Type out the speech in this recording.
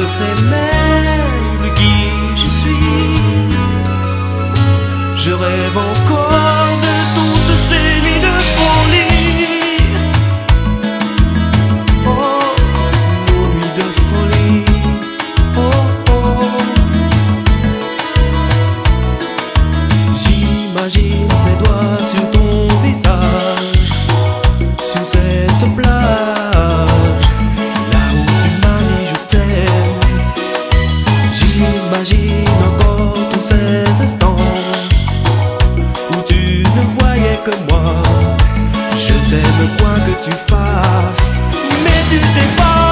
sais même qui je suis. Je rêve encore de toutes ces nuits de folie. Oh, nos nuits de folie. Oh, oh. J'imagine ses doigts sur ton visage, sur cette plage, là où tu m'as dit je t'aime. J'imagine encore tous ces instants où tu ne voyais que moi. Je t'aime quoi que tu fasses, mais tu t'effaces.